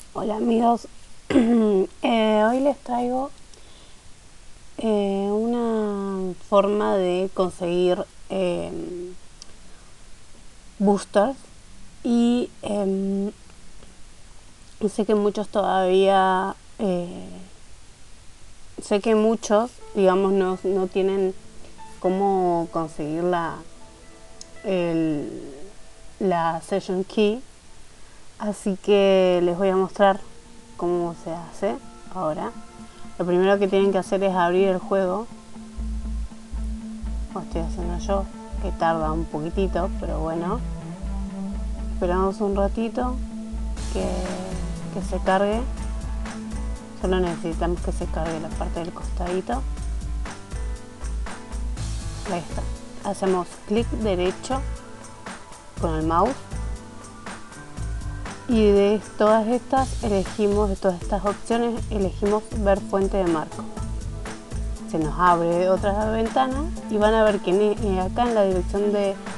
Hola amigos, hoy les traigo una forma de conseguir boosters y sé que muchos todavía, sé que muchos, digamos, no tienen cómo conseguir el, la session key, así que les voy a mostrar cómo se hace ahora. Lo primero que tienen que hacer es abrir el juego, como estoy haciendo yo, que tarda un poquitito, pero bueno, esperamos un ratito que se cargue. Solo necesitamos que se cargue la parte del costadito. Ahí está. Hacemos clic derecho con el mouse y de todas estas elegimos, de todas estas opciones elegimos ver fuente de marco. Se nos abre otra ventana y van a ver que acá en la dirección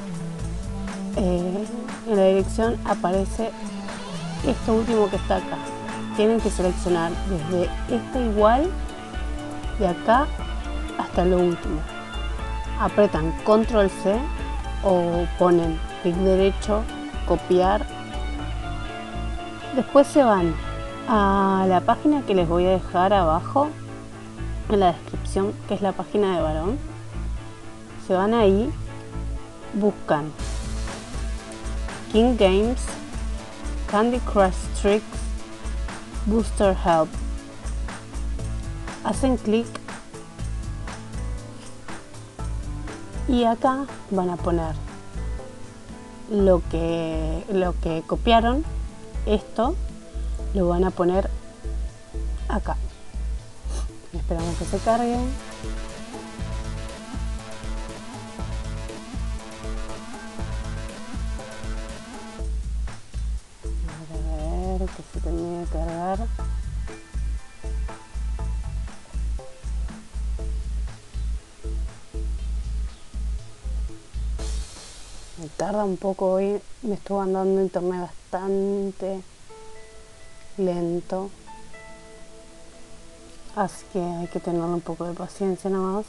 en la dirección aparece esto último que está acá. Tienen que seleccionar desde este igual de acá hasta lo último. Apretan control C o ponen clic derecho, copiar. Después se van a la página que les voy a dejar abajo en la descripción, que es la página de Varón. Se van ahí, buscan King Games, Candy Crush Tricks, Booster Help. Hacen clic y acá van a poner lo que copiaron. Esto lo van a poner acá. Esperamos que se cargue. A ver que se termine de cargar. Me tarda un poco hoy, me estuvo andando internet bastante lento, así que hay que tener un poco de paciencia nomás.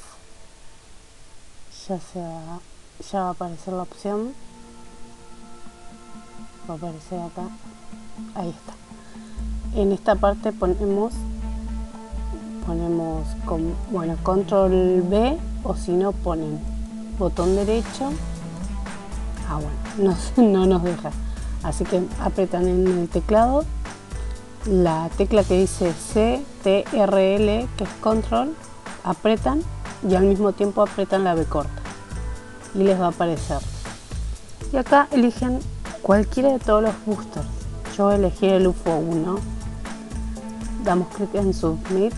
Ya va a aparecer la opción, va a aparecer acá, ahí está. En esta parte ponemos control B, o si no ponen botón derecho. Bueno, no nos deja, así que apretan en el teclado la tecla que dice CTRL, que es control, apretan y al mismo tiempo apretan la B corta y les va a aparecer. Y acá eligen cualquiera de todos los boosters. Yo elegí el UFO 1, damos clic en Submit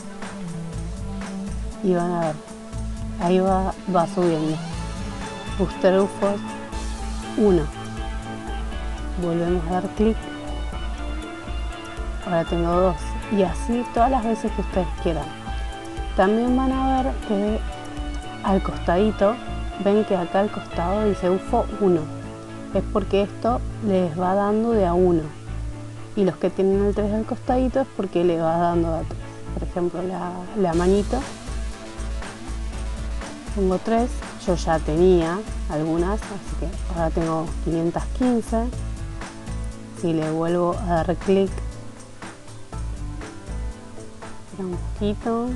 y van a ver, ahí va subiendo. Booster UFO 1. Volvemos a dar clic. Ahora tengo 2 y así todas las veces que ustedes quieran. También van a ver que al costadito, ven que acá al costado dice UFO 1. Es porque esto les va dando de a 1. Y los que tienen el 3 al costadito es porque le va dando de a 3. Por ejemplo, la manito. Tengo 3. Yo ya tenía algunas, así que ahora tengo 515. Si le vuelvo a dar clic, un poquito,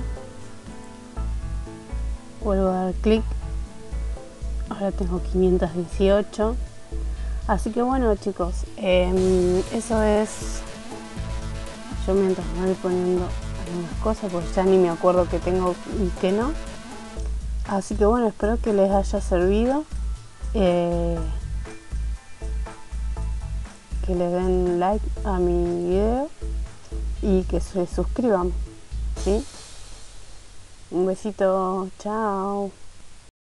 vuelvo a dar clic, ahora tengo 518. Así que bueno, chicos, eso es. Yo mientras me voy poniendo algunas cosas, pues ya ni me acuerdo que tengo y que no. Así que bueno, espero que les haya servido, que le den like a mi video y que se suscriban, ¿sí? Un besito, chao.